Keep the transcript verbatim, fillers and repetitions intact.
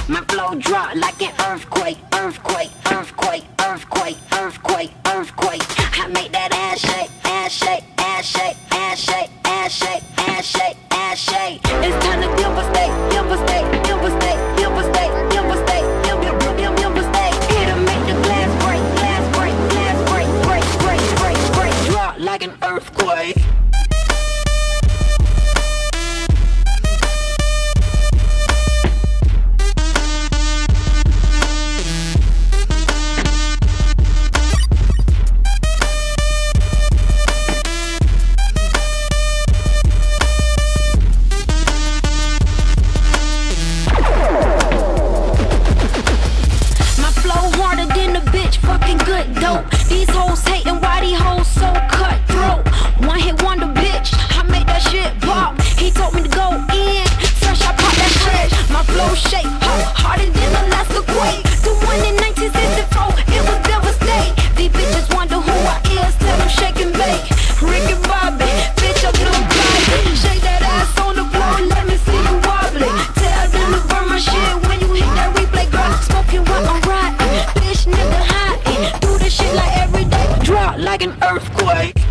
My flow drop like an earthquake, earthquake, earthquake, earthquake, earthquake, earthquake. I make that ass shake, ass shake, ass shake, ass shake, ass shake, ass shake, ass shake. It's time to devastate, devastate, devastate, devastate, devastate, devastate, devastate. It'll make the glass break, glass break, glass break, break, break, break, break. Drop like an earthquake. Fucking good dope. These hoes hating, why these hoes so cutthroat? One hit wonder, bitch, I made that shit pop. He told me to go in, fresh I pop that shit. My flow shape, huh, harder than Alaska quake. The one in nineteen sixty-four, it was devastate. These bitches wonder who I is, tell them shake and bake. Rick and Bobby, bitch I'm no Bobby. Shake that ass on the floor, let me see you wobbling. Tell them to burn my shit when you hit that replay, girl. Smoking while I'm riding, bitch nigga high. Do this shit like every day, drop like an earthquake.